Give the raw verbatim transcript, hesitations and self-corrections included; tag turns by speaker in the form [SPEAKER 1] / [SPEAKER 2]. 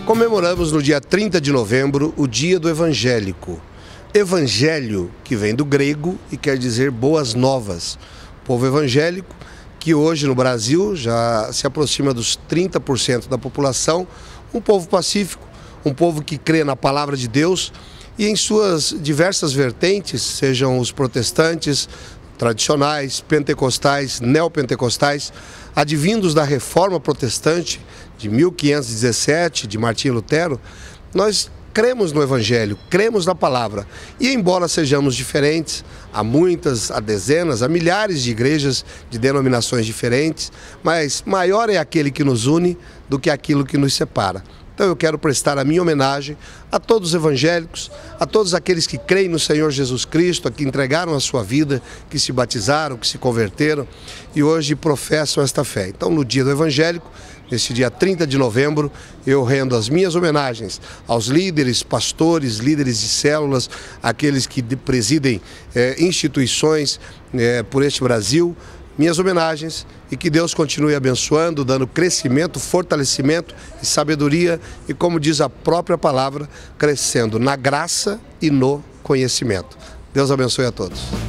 [SPEAKER 1] Comemoramos no dia trinta de novembro o Dia do Evangélico. Evangelho, que vem do grego e quer dizer boas novas. O povo evangélico, que hoje no Brasil já se aproxima dos trinta por cento da população, um povo pacífico, um povo que crê na palavra de Deus e em suas diversas vertentes, sejam os protestantes, tradicionais, pentecostais, neopentecostais, advindos da Reforma Protestante de mil quinhentos e dezessete, de Martinho Lutero, nós cremos no Evangelho, cremos na palavra. E embora sejamos diferentes, há muitas, há dezenas, há milhares de igrejas de denominações diferentes, mas maior é aquele que nos une do que aquilo que nos separa. Então eu quero prestar a minha homenagem a todos os evangélicos, a todos aqueles que creem no Senhor Jesus Cristo, a que entregaram a sua vida, que se batizaram, que se converteram e hoje professam esta fé. Então no dia do evangélico, neste dia trinta de novembro, eu rendo as minhas homenagens aos líderes, pastores, líderes de células, aqueles que presidem eh, instituições eh, por este Brasil, minhas homenagens e que Deus continue abençoando, dando crescimento, fortalecimento e sabedoria e, como diz a própria palavra, crescendo na graça e no conhecimento. Deus abençoe a todos.